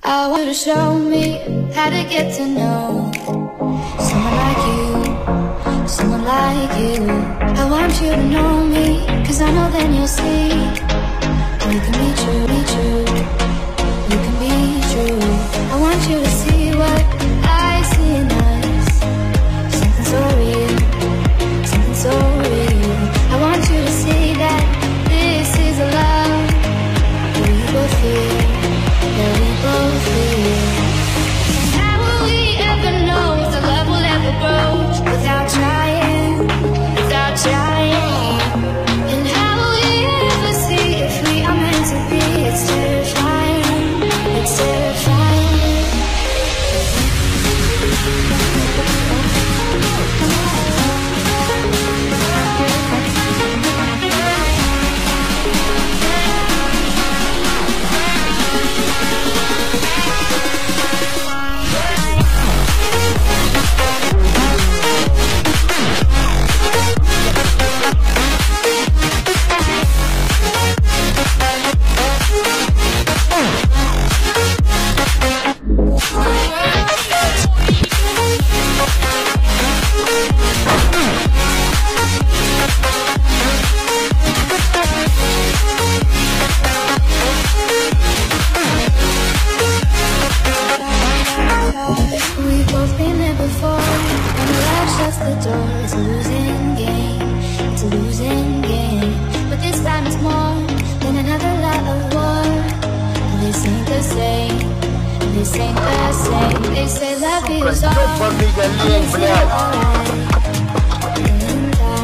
I want you to show me how to get to know someone like you, someone like you. I want you to know me, 'cause I know then you'll see we can be true, be true. You can be true. I want you to see what I see in us. Something so real, something so real. I want you to see that this is a love that we both feel, that we both feel. How will we ever know if the love will ever grow without trying, without trying? And how will we ever see if we are meant to be? It's terrifying, it's terrifying. We've both been there before. When the love shuts the door, it's a losing game, it's a losing game. But this time it's more than another lot of war. This ain't the same, this ain't the same. They say love is all, it's not alright. In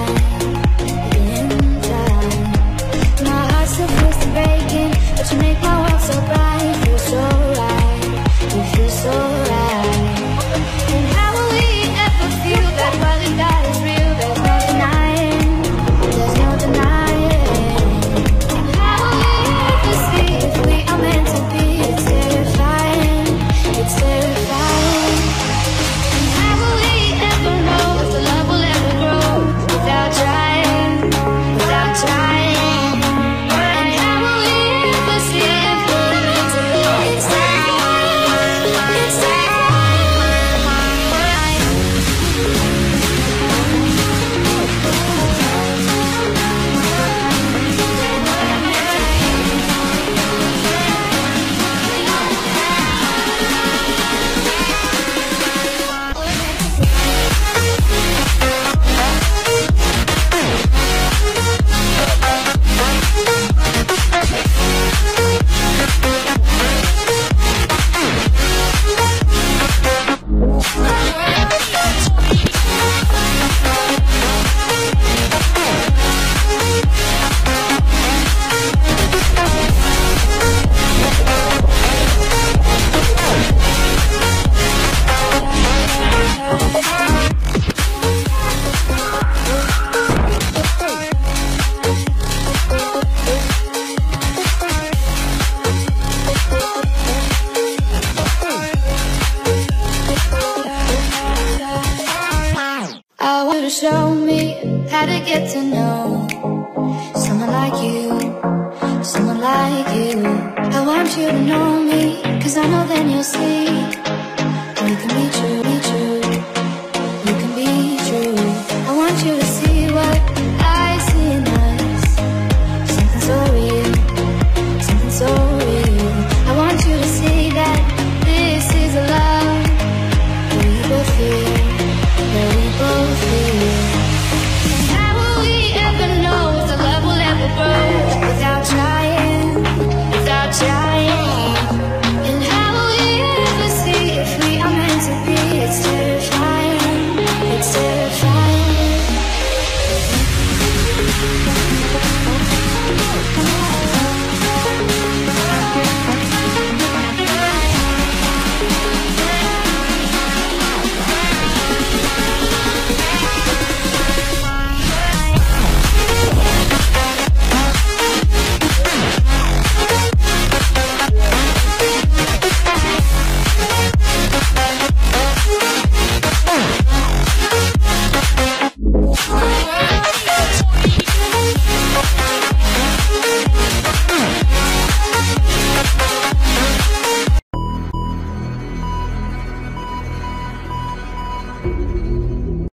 time, my heart still feels the breaking, but you make my world so bright. You feel so right, you feel so right. And how will we ever feel that what we got is real? There's no denying, there's no denying. And how will we ever see if we are meant to be? It's terrifying, it's terrifying. And how will we ever know if the love will ever grow without trying, without trying? And how will we ever see if we are meant to be? It's terrifying, it's terrifying. I want you to show me how to get to know someone like you, someone like you. I want you to know me, 'cause I know then you'll see